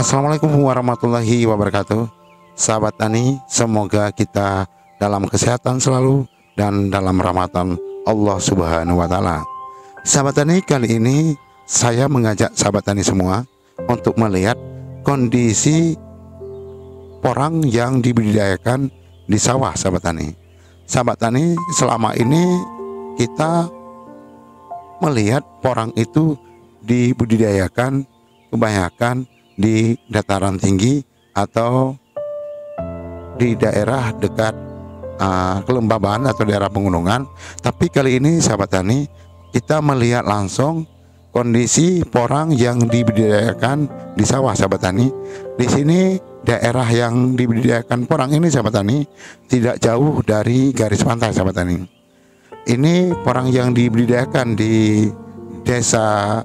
Assalamualaikum warahmatullahi wabarakatuh. Sahabat tani, semoga kita dalam kesehatan selalu dan dalam rahmatan Allah Subhanahu wa Ta'ala. Sahabat tani, kali ini saya mengajak sahabat tani semua untuk melihat kondisi porang yang dibudidayakan di sawah. Sahabat tani, selama ini kita melihat porang itu dibudidayakan kebanyakan di dataran tinggi atau di daerah dekat kelembaban atau daerah pegunungan. Tapi kali ini sahabat tani, kita melihat langsung kondisi porang yang dibudidayakan di sawah. Sahabat tani, di sini daerah yang dibudidayakan porang ini sahabat tani tidak jauh dari garis pantai. Sahabat tani, ini porang yang dibudidayakan di Desa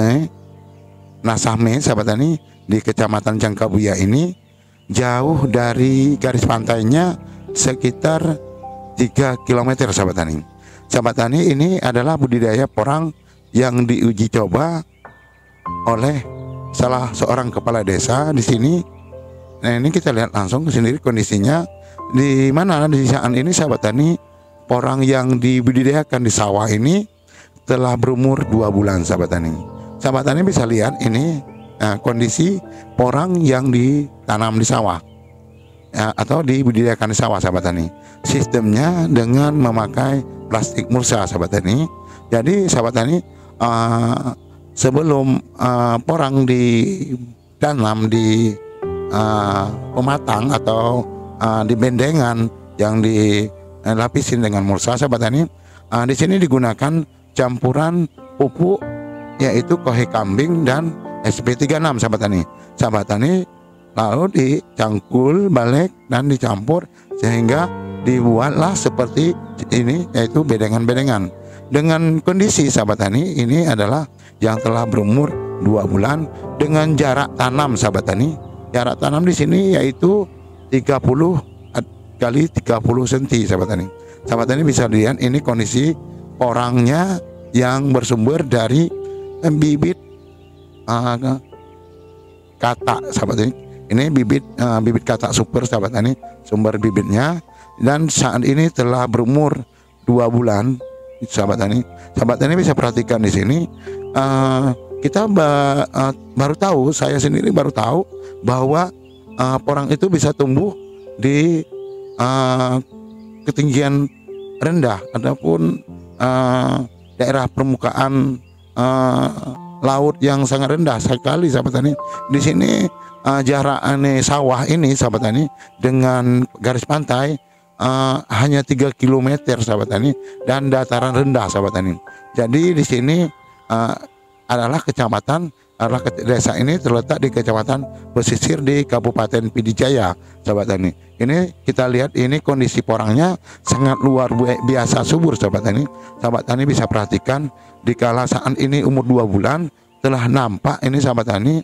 Nasahme, sahabat tani, di Kecamatan Jangkabuya ini jauh dari garis pantainya sekitar 3 km. Sahabat tani, ini adalah budidaya porang yang diuji coba oleh salah seorang kepala desa di sini. Nah, ini kita lihat langsung sendiri kondisinya, di mana di saat ini sahabat tani, porang yang dibudidayakan di sawah ini telah berumur 2 bulan. Sahabat tani bisa lihat ini kondisi porang yang ditanam di sawah atau dibudidayakan di sawah. Sahabat tani, sistemnya dengan memakai plastik mulsa. Sahabat tani, jadi sahabat tani, sebelum porang ditanam di pematang atau di bendengan yang dilapisin dengan mulsa, sahabat tani, di sini digunakan campuran pupuk yaitu kohe kambing dan SP36. Sahabat tani, lalu dicangkul balik dan dicampur sehingga dibuatlah seperti ini, yaitu bedengan-bedengan. Dengan kondisi sahabat tani ini adalah yang telah berumur 2 bulan dengan jarak tanam. Sahabat tani, jarak tanam di sini yaitu 30 kali 30 cm. Sahabat tani bisa lihat ini kondisi porangnya yang bersumber dari bibit katak. Sahabat tani, ini bibit katak super. Sahabat tani, sumber bibitnya, dan saat ini telah berumur 2 bulan. Sahabat tani bisa perhatikan di sini, kita baru tahu, saya sendiri baru tahu bahwa porang itu bisa tumbuh di ketinggian rendah ataupun daerah permukaan laut yang sangat rendah sekali. Sahabat tani, di sini jarak sawah ini sahabat tani dengan garis pantai hanya 3 km. Sahabat tani, dan dataran rendah. Sahabat tani, jadi di sini adalah desa ini terletak di Kecamatan Pesisir di Kabupaten Pidijaya. Sahabat tani, ini kita lihat ini kondisi porangnya sangat luar biasa subur. Sahabat tani bisa perhatikan dikala saat ini umur 2 bulan telah nampak ini sahabat tani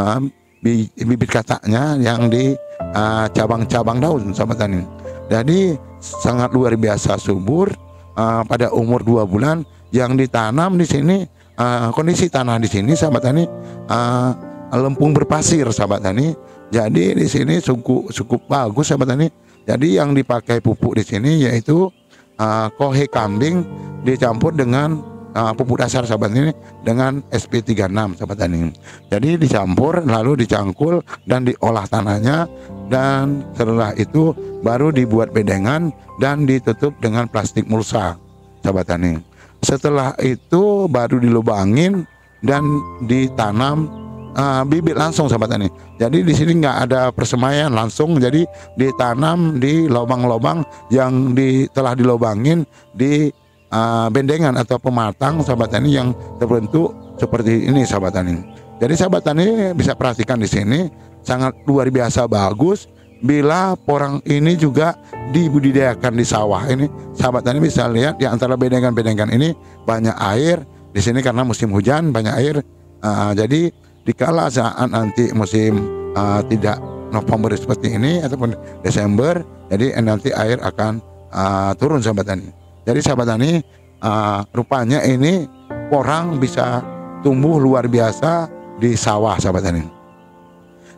bibit kataknya yang di cabang-cabang daun. Sahabat tani, jadi sangat luar biasa subur pada umur 2 bulan yang ditanam di sini. Kondisi tanah di sini sahabat tani lempung berpasir. Sahabat tani, jadi di sini cukup bagus. Sahabat tani, jadi yang dipakai pupuk di sini yaitu kohe kambing dicampur dengan pupuk dasar. Sahabat ini dengan SP36. Sahabat tani, jadi dicampur lalu dicangkul dan diolah tanahnya, dan setelah itu baru dibuat bedengan dan ditutup dengan plastik mulsa. Sahabat tani, setelah itu baru dilubangin dan ditanam bibit langsung. Sahabat tani, jadi di sini nggak ada persemaian langsung, jadi ditanam di lubang-lubang yang telah dilubangin di bendengan atau pematang. Sahabat tani, yang terbentuk seperti ini. Sahabat tani, jadi sahabat tani bisa perhatikan di sini sangat luar biasa bagus bila porang ini juga dibudidayakan di sawah ini. Sahabat tani bisa lihat di antara bedengan-bedengan ini banyak air di sini karena musim hujan, banyak air. Jadi dikala saat nanti musim tidak November seperti ini ataupun Desember, jadi nanti air akan turun. Sahabat tani, jadi sahabat tani, rupanya ini porang bisa tumbuh luar biasa di sawah. Sahabat tani,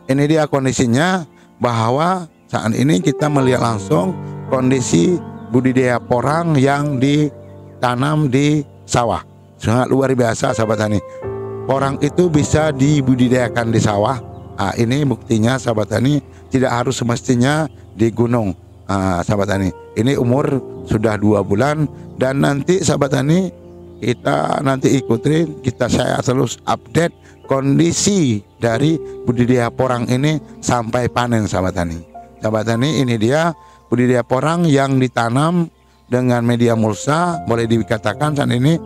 ini dia kondisinya, bahwa saat ini kita melihat langsung kondisi budidaya porang yang ditanam di sawah. Sangat luar biasa sahabat tani. Porang itu bisa dibudidayakan di sawah. Ini buktinya sahabat tani, tidak harus semestinya di gunung. Sahabat tani, ini umur sudah 2 bulan, dan nanti sahabat tani kita nanti ikutin, saya terus update kondisi dari budidaya porang ini sampai panen sahabat tani. Sahabat tani, ini dia budidaya porang yang ditanam dengan media mulsa, boleh dikatakan saat ini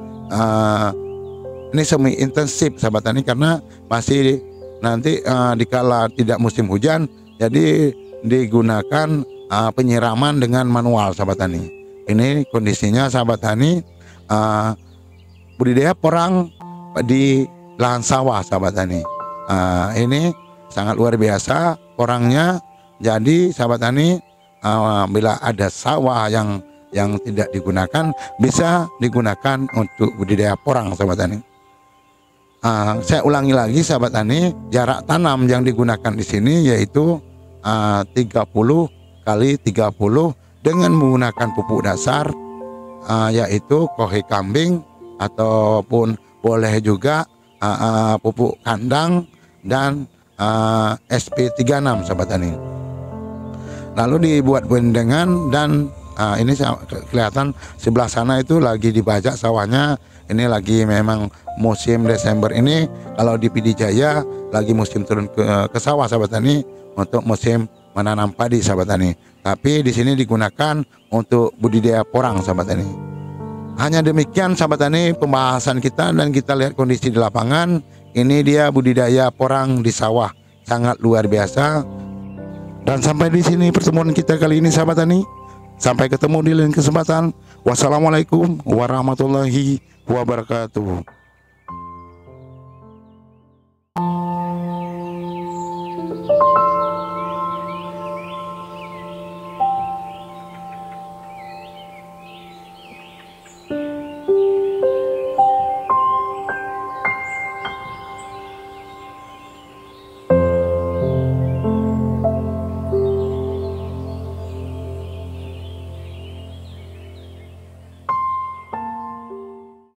semi intensif sahabat tani, karena masih nanti dikala tidak musim hujan, jadi digunakan penyiraman dengan manual sahabat tani. Ini kondisinya sahabat tani, budidaya porang di lahan sawah sahabat tani. Ini sangat luar biasa porangnya. Jadi sahabat tani, bila ada sawah yang tidak digunakan, bisa digunakan untuk budidaya porang sahabat tani. Saya ulangi lagi sahabat tani, jarak tanam yang digunakan di sini yaitu 30 kali 30 dengan menggunakan pupuk dasar, yaitu kohe kambing ataupun boleh juga pupuk kandang dan SP36 sahabat tani. Lalu dibuat bendengan, dan ini kelihatan sebelah sana itu lagi dibajak sawahnya. Ini lagi memang musim Desember ini, kalau di PD Jaya lagi musim turun ke sawah sahabat tani untuk musim menanam padi sahabat tani. Tapi di sini digunakan untuk budidaya porang sahabat tani. Hanya demikian sahabat tani pembahasan kita, dan kita lihat kondisi di lapangan. Ini dia budidaya porang di sawah, sangat luar biasa. Dan sampai di sini pertemuan kita kali ini sahabat tani. Sampai ketemu di lain kesempatan. Wassalamualaikum warahmatullahi wabarakatuh.